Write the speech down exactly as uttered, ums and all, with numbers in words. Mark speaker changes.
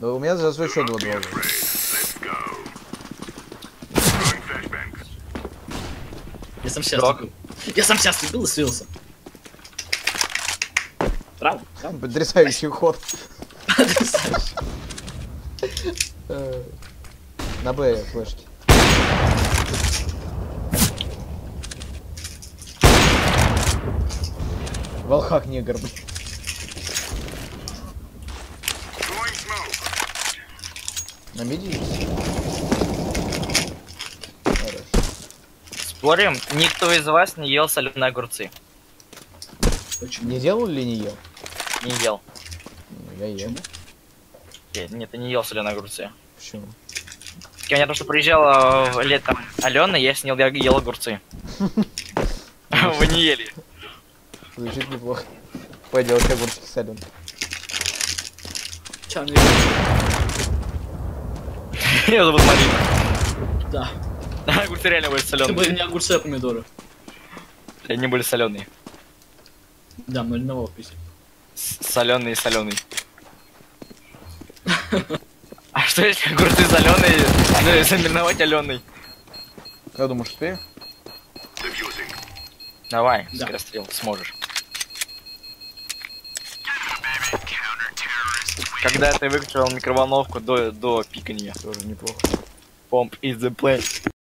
Speaker 1: Да у меня зато еще два два.
Speaker 2: Я сам сейчас убил. Я сам сейчас убил и слился. Правда?
Speaker 1: Потрясающий ход. На Б флешки. Волхак негр, блин. На миди?
Speaker 3: Спорим, никто из вас не ел соленые огурцы.
Speaker 1: Почему? Не делал или не ел?
Speaker 3: Не ел.
Speaker 1: Ну, я ел.
Speaker 3: Нет, нет, ты не ел соленые огурцы.
Speaker 1: Почему?
Speaker 3: Ко мне то, что приезжала летом Алена, я с ней ел, ел огурцы. Вы не ели.
Speaker 1: Звучит неплохо. Поделать огурчики соленые.
Speaker 2: Чан,
Speaker 3: Я зовут Марина.
Speaker 2: да.
Speaker 3: Огурцы реально были
Speaker 2: Это были
Speaker 3: соленые.
Speaker 2: не огурцы, а помидоры.
Speaker 3: Они были соленые.
Speaker 2: Да, мариновал писать.
Speaker 3: Соленый и соленый. А что если огурцы соленые, ну, замариновать аленый?
Speaker 1: Я думаю, что ты?
Speaker 3: Давай,
Speaker 2: Да.
Speaker 3: скорострел, сможешь. Когда ты выключил микроволновку до, до пиканья.
Speaker 1: Тоже неплохо.
Speaker 3: Помп is the play.